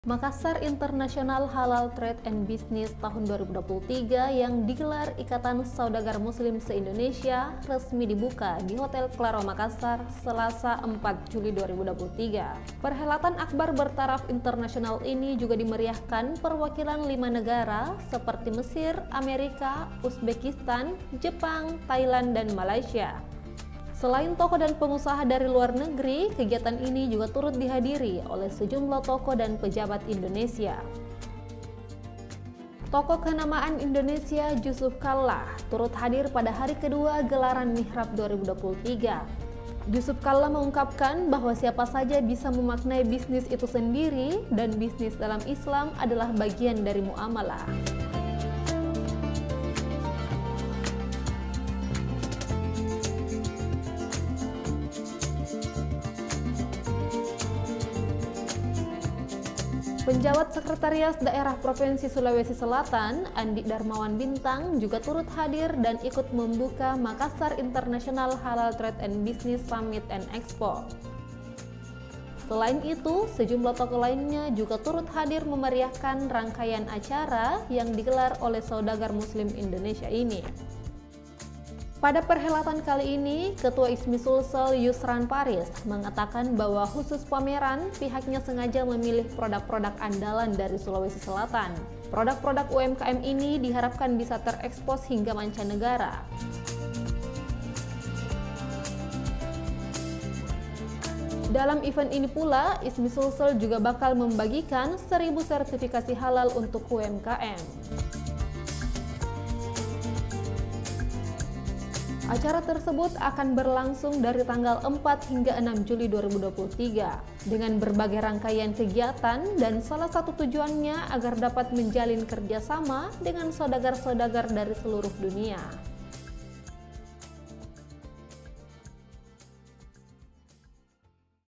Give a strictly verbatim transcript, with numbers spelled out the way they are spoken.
Makassar International Halal Trade and Business tahun dua ribu dua puluh tiga yang digelar Ikatan Saudagar Muslim se-Indonesia resmi dibuka di Hotel Claro Makassar Selasa empat Juli dua ribu dua puluh tiga. Perhelatan akbar bertaraf internasional ini juga dimeriahkan perwakilan lima negara seperti Mesir, Amerika, Uzbekistan, Jepang, Thailand, dan Malaysia. Selain tokoh dan pengusaha dari luar negeri, kegiatan ini juga turut dihadiri oleh sejumlah tokoh dan pejabat Indonesia. Tokoh kenamaan Indonesia Jusuf Kalla turut hadir pada hari kedua gelaran Mihrab dua ribu dua puluh tiga. Jusuf Kalla mengungkapkan bahwa siapa saja bisa memaknai bisnis itu sendiri dan bisnis dalam Islam adalah bagian dari muamalah. Penjawat Sekretaris Daerah Provinsi Sulawesi Selatan, Andi Darmawan Bintang, juga turut hadir dan ikut membuka Makassar International Halal Trade and Business Summit and Expo. Selain itu, sejumlah tokoh lainnya juga turut hadir memeriahkan rangkaian acara yang digelar oleh Saudagar Muslim Indonesia ini. Pada perhelatan kali ini, Ketua ISMI Sulsel Yusran Paris mengatakan bahwa khusus pameran, pihaknya sengaja memilih produk-produk andalan dari Sulawesi Selatan. Produk-produk U M K M ini diharapkan bisa terekspos hingga mancanegara. Dalam event ini pula, ISMI Sulsel juga bakal membagikan seribu sertifikasi halal untuk U M K M. Acara tersebut akan berlangsung dari tanggal empat hingga enam Juli dua ribu dua puluh tiga dengan berbagai rangkaian kegiatan dan salah satu tujuannya agar dapat menjalin kerjasama dengan saudagar-saudagar dari seluruh dunia.